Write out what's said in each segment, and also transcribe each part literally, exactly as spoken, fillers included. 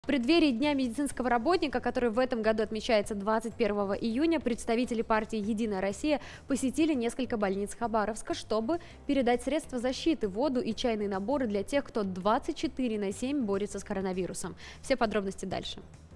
В преддверии Дня медицинского работника, который в этом году отмечается двадцать первого июня, представители партии «Единая Россия» посетили несколько больниц Хабаровска, чтобы передать средства защиты, воду и чайные наборы для тех, кто двадцать четыре на семь борется с коронавирусом. Все подробности дальше.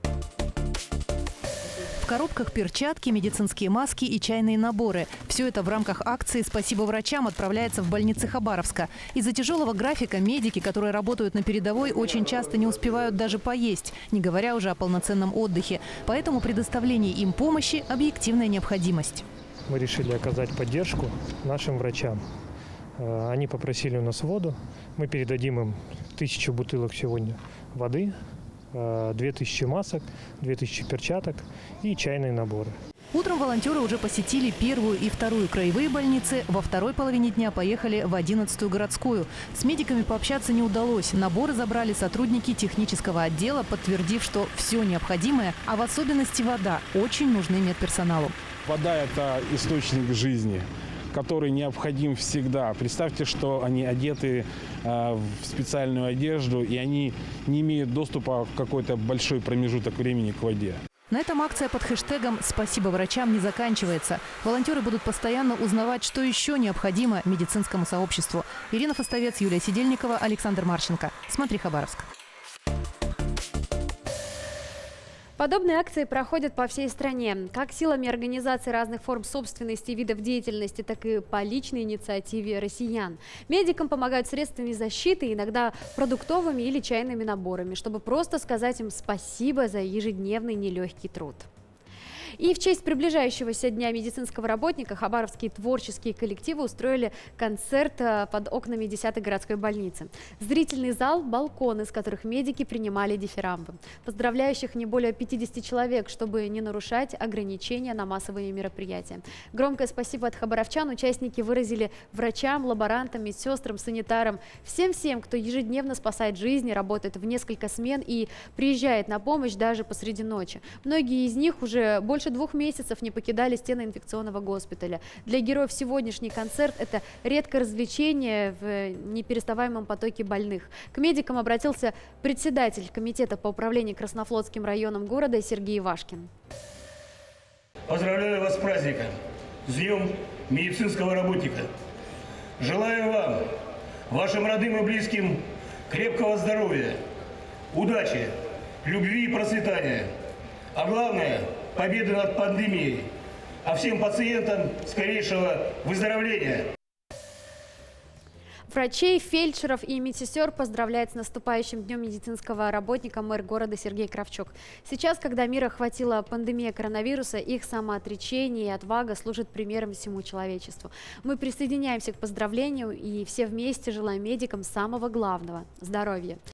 В коробках перчатки, медицинские маски и чайные наборы. Все это в рамках акции «Спасибо врачам» отправляется в больницы Хабаровска. Из-за тяжелого графика медики, которые работают на передовой, очень часто не успевают даже поесть, не говоря уже о полноценном отдыхе. Поэтому предоставление им помощи – объективная необходимость. Мы решили оказать поддержку нашим врачам. Они попросили у нас воду. Мы передадим им тысячу бутылок сегодня воды, две тысячи масок, две тысячи перчаток и чайные наборы. Утром волонтеры уже посетили первую и вторую краевые больницы. Во второй половине дня поехали в одиннадцатую городскую. С медиками пообщаться не удалось. Наборы забрали сотрудники технического отдела, подтвердив, что все необходимое, а в особенности вода, очень нужны медперсоналу. Вода – это источник жизни, который необходим всегда. Представьте, что они одеты э, в специальную одежду, и они не имеют доступа в какой-то большой промежуток времени к воде. На этом акция под хэштегом «Спасибо врачам» не заканчивается. Волонтеры будут постоянно узнавать, что еще необходимо медицинскому сообществу. Ирина Фостовец, Юлия Сидельникова, Александр Марченко. Смотри, Хабаровск. Подобные акции проходят по всей стране. Как силами организации разных форм собственности и видов деятельности, так и по личной инициативе россиян. Медикам помогают средствами защиты, иногда продуктовыми или чайными наборами, чтобы просто сказать им спасибо за ежедневный нелегкий труд. И в честь приближающегося Дня медицинского работника хабаровские творческие коллективы устроили концерт под окнами десятой городской больницы. Зрительный зал – балкон, из которых медики принимали дифирамбы. Поздравляющих не более пятидесяти человек, чтобы не нарушать ограничения на массовые мероприятия. Громкое спасибо от хабаровчан участники выразили врачам, лаборантам, медсестрам, санитарам, всем-всем, кто ежедневно спасает жизни, работает в несколько смен и приезжает на помощь даже посреди ночи. Многие из них уже больше двух месяцев не покидали стены инфекционного госпиталя. Для героев сегодняшний концерт – это редкое развлечение в непереставаемом потоке больных. К медикам обратился председатель комитета по управлению Краснофлотским районом города Сергей Ивашкин. Поздравляю вас с праздником, с Днем медицинского работника. Желаю вам, вашим родным и близким крепкого здоровья, удачи, любви и процветания. А главное – победы над пандемией, а всем пациентам скорейшего выздоровления. Врачей, фельдшеров и медсестер поздравляет с наступающим Днем медицинского работника мэр города Сергей Кравчук. Сейчас, когда мира охватила пандемия коронавируса, их самоотречение и отвага служат примером всему человечеству. Мы присоединяемся к поздравлению и все вместе желаем медикам самого главного – здоровья.